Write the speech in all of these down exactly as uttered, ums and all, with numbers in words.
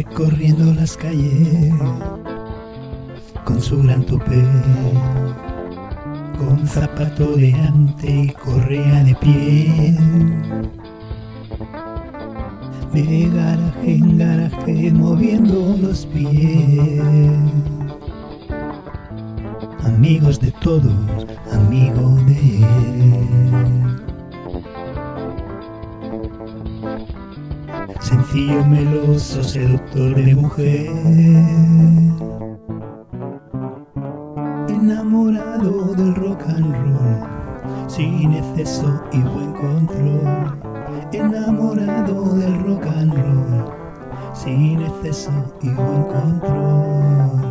recorriendo las calles con su gran tupé, con zapato de ante y correa de pie, de garaje en garaje moviendo los pies. Amigos de todos, amigo de él. Sencillo, meloso, seductor de mujer, enamorado del rock and roll, sin exceso y buen control. Enamorado del rock and roll, sin exceso y buen control.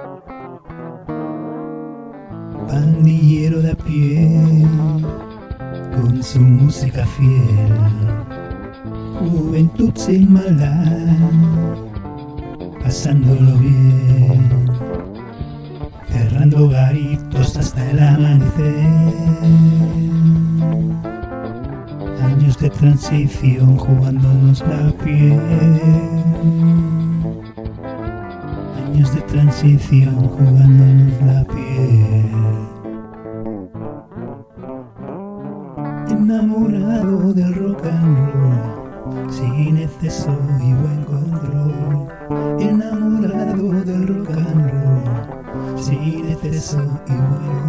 Pandillero de a pie, con su música fiel, juventud sin maldad, pasándolo bien, cerrando garitos hasta el amanecer. Años de transición jugándonos la piel, años de transición jugándonos la piel. Enamorado del rock and roll, sin exceso y buen control. Enamorado del rock and roll, sin exceso y buen control.